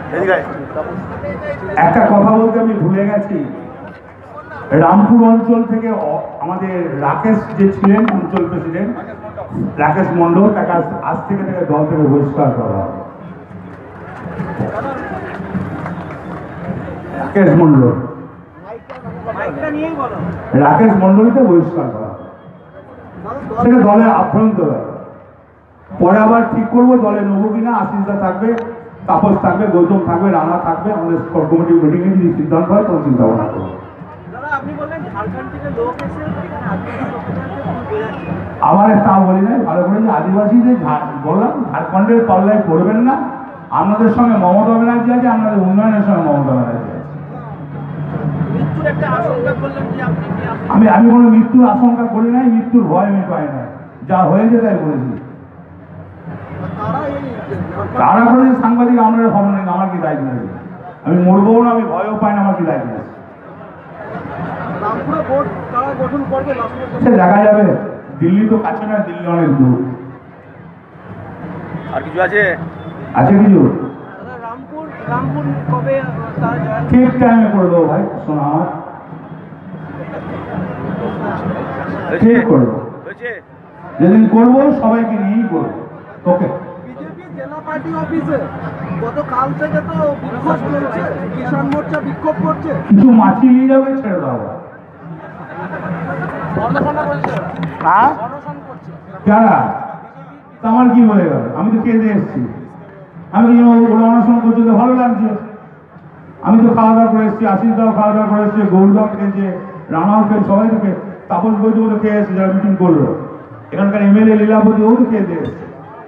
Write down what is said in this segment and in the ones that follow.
একটা কথা বলতে আমি ভুলে গেছি, রামপুর অঞ্চল থেকে আমাদের রাকেশ যে ছিলেন অঞ্চল প্রেসিডেন্ট রাকেশ মন্ডল, তাকে আজ থেকে দল থেকে বহিষ্কার করা হবে। রাকেশ মন্ডলকে বহিষ্কার করা হবে, সেটা দলের আভ্যন্তর। পরে আবার ঠিক করবো দলে নেবো কিনা। আশিসদা থাকবে, তাপস থাকবে, গৌতম থাকবে, রানা থাকবে। আমাদের কমিটির মিটিংয়ে যদি সিদ্ধান্ত হয় তখন চিন্তা ভাবনা করবো। আমার তা বলি নাই, ভালো করে যে আদিবাসীদের বললাম ঝাড়খণ্ডের পাল্লায় পড়বেন না। আপনাদের সঙ্গে মমতা ব্যানার্জি আছে, আপনাদের উন্নয়নের সঙ্গে মমতা ব্যানার্জি আছে। আমি কোনো মৃত্যুর আশঙ্কা করি নাই, মৃত্যুর ভয় আমি পাই না। যা হয়েছে তাই বলেছি। তারা করেছে সাংবাদিক, আপনারা খবর নেই, আমার কি দায়িত্ব নেই। আমি মরবো না, আমি ভয়ও পাই না, আমার কি দায়িত্ব আছে। সে দেখা যাবে, দিল্লি তো কাছে না, দিল্লি অনেক দূর। আর কিছু আছে কিছু ঠিক টাইমে করে দেবো ভাই, শোনো আমার ঠিক করে দেবো। যেদিন করবো সবাইকে নিয়েই করবো। ওকে। বিজেপি জেলা পার্টি অফিসে গতকাল থেকে তো বিক্ষোভ চলছে, কিষাণ মোর্চা বিক্ষোভ করছে। কিছু মাছি নিয়ে যাবে, ছেড়ে দাও। কারা? আমার কি হয়ে গেল? আমি তো কেঁদে এসেছি। আমি ওরা অনশন করছে, ভালো লাগছে। আমি তো খাওয়া দাওয়া করে এসেছি, আশিসদাও খাওয়া দাওয়া করে এসেছে, গৌরদাও খেয়েছে, রানাও খেয়ে, সবাই তো খেয়ে, তাপস বৈদ্য তো খেয়ে এসেছে যারা মিটিং করলো। এখানকার এমএলএ লীলাবতী ও তো খেয়ে দিয়ে এসছে।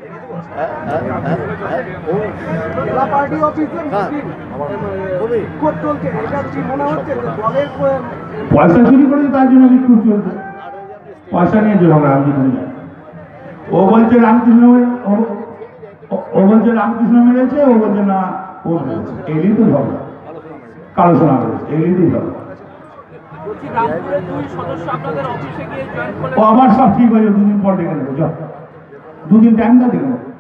পয়সা চুরি করেছে, তার জন্য বিক্ষোভ চলছে। পয়সা নিয়ে ঝগড়া। ও বলছে রামকৃষ্ণ, ও বলছে রামকৃষ্ণ মেরেছে, ও বলছে না ও মেরেছে। এলি তো ঝগড়া, আলোচনা করেছে, এলি তো ঝগড়া। ও আবার সব ঠিক হয়ে যাবে, দুদিন পর দেখে নেবো। দুদিন টাইম না দেখে নেবো।